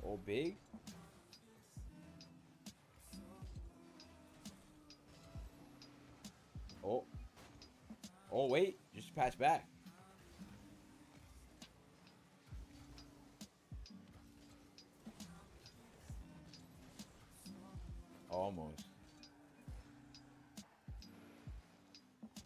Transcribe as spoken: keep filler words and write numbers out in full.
Oh, big. Oh. Oh, wait. Just pass back. Almost.